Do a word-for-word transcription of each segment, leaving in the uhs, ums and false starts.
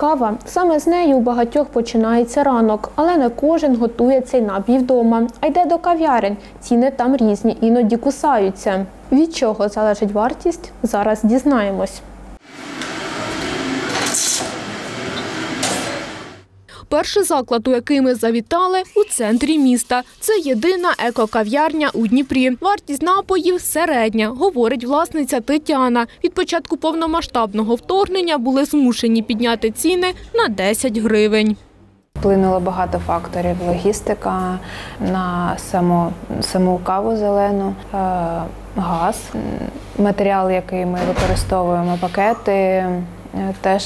Кава – саме з нею у багатьох починається ранок, але не кожен готує цей напій вдома, а йде до кав'ярень. Ціни там різні, іноді кусаються. Від чого залежить вартість – зараз дізнаємось. Перший заклад, у який ми завітали – у центрі міста. Це єдина еко-кав'ярня у Дніпрі. Вартість напоїв середня, говорить власниця Тетяна. Від початку повномасштабного вторгнення були змушені підняти ціни на десять гривень. Вплинуло багато факторів. Логістика на саму, саму каву зелену, газ, матеріал, який ми використовуємо, пакети, теж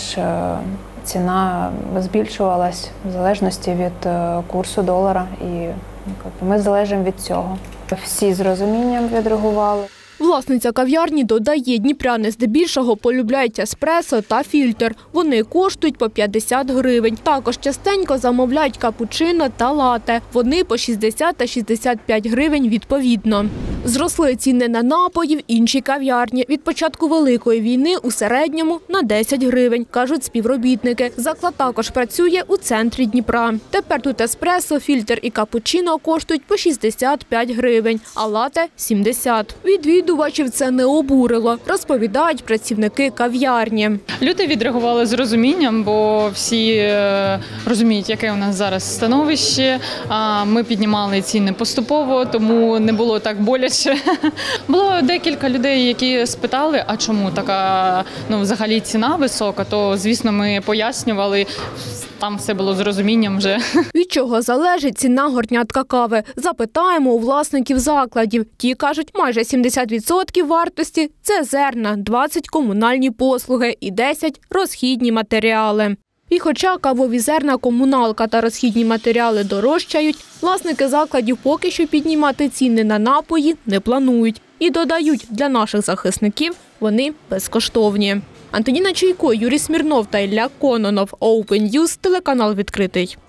ціна збільшувалась в залежності від курсу долара, і ми залежимо від цього. Всі з розумінням відреагували. Власниця кав'ярні додає, дніпряни здебільшого полюбляють еспресо та фільтр. Вони коштують по п'ятдесят гривень. Також частенько замовляють капучино та лате. Вони по шістдесят та шістдесят п'ять гривень відповідно. Зросли ціни на напої в іншій кав'ярні. Від початку Великої війни у середньому на десять гривень, кажуть співробітники. Заклад також працює у центрі Дніпра. Тепер тут еспресо, фільтр і капучино коштують по шістдесят п'ять гривень, а лате – сімдесят. Відвідувачів це не обурило, розповідають працівники кав'ярні. Люди відреагували з розумінням, бо всі розуміють, яке у нас зараз становище. Ми піднімали ціни поступово, тому не було так боляче. Було декілька людей, які спитали, а чому така, ну, взагалі ціна висока, то, звісно, ми пояснювали, там все було з розумінням вже. Від чого залежить ціна горнятка кави? Запитаємо у власників закладів. Ті кажуть, майже сімдесят відсотків вартості – це зерна, двадцять відсотків – комунальні послуги і десять відсотків – розхідні матеріали. І хоча кавові зерна, комуналка та розхідні матеріали дорожчають, власники закладів поки що піднімати ціни на напої не планують. І додають, для наших захисників вони безкоштовні. Антоніна Чуйко, Юрій Смірнов та Ілля Кононов. Open News, телеканал «Відкритий».